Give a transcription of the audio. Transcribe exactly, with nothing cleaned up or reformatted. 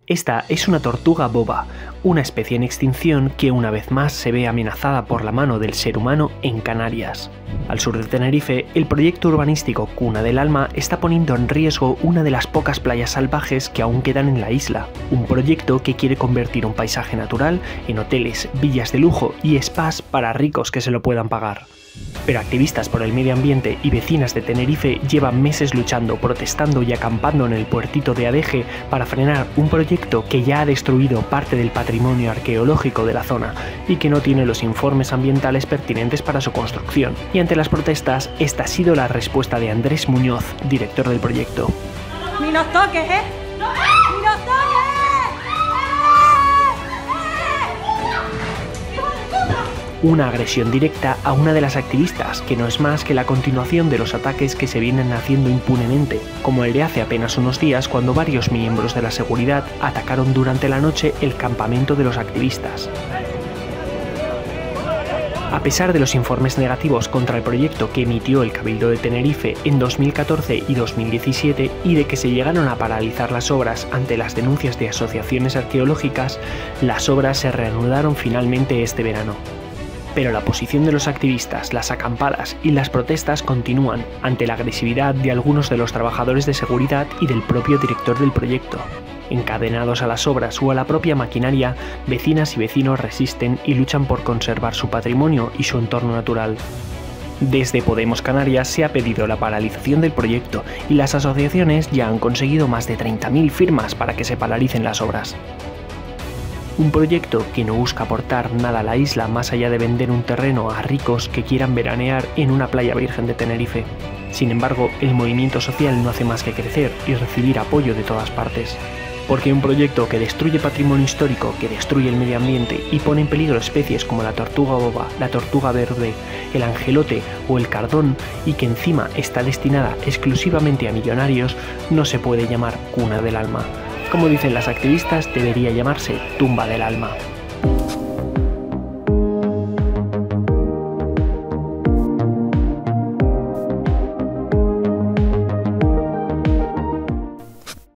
Esta es una tortuga boba, una especie en extinción que una vez más se ve amenazada por la mano del ser humano en Canarias. Al sur de Tenerife, el proyecto urbanístico Cuna del Alma está poniendo en riesgo una de las pocas playas salvajes que aún quedan en la isla, un proyecto que quiere convertir un paisaje natural en hoteles, villas de lujo y spas para ricos que se lo puedan pagar. Pero activistas por el medio ambiente y vecinas de Tenerife llevan meses luchando, protestando y acampando en el puertito de Adeje para frenar un proyecto que ya ha destruido parte del patrimonio arqueológico de la zona y que no tiene los informes ambientales pertinentes para su construcción. Y ante las protestas, esta ha sido la respuesta de Andrés Muñoz, director del proyecto. ¡Ni nos toques, eh! ¡Ni nos toques! Una agresión directa a una de las activistas, que no es más que la continuación de los ataques que se vienen haciendo impunemente, como el de hace apenas unos días cuando varios miembros de la seguridad atacaron durante la noche el campamento de los activistas. A pesar de los informes negativos contra el proyecto que emitió el Cabildo de Tenerife en dos mil catorce y dos mil diecisiete y de que se llegaron a paralizar las obras ante las denuncias de asociaciones arqueológicas, las obras se reanudaron finalmente este verano. Pero la posición de los activistas, las acampadas y las protestas continúan ante la agresividad de algunos de los trabajadores de seguridad y del propio director del proyecto. Encadenados a las obras o a la propia maquinaria, vecinas y vecinos resisten y luchan por conservar su patrimonio y su entorno natural. Desde Podemos Canarias se ha pedido la paralización del proyecto y las asociaciones ya han conseguido más de treinta mil firmas para que se paralicen las obras. Un proyecto que no busca aportar nada a la isla más allá de vender un terreno a ricos que quieran veranear en una playa virgen de Tenerife. Sin embargo, el movimiento social no hace más que crecer y recibir apoyo de todas partes. Porque un proyecto que destruye patrimonio histórico, que destruye el medio ambiente y pone en peligro especies como la tortuga boba, la tortuga verde, el angelote o el cardón y que encima está destinada exclusivamente a millonarios, no se puede llamar Cuna del Alma. Como dicen las activistas, debería llamarse Tumba del Alma.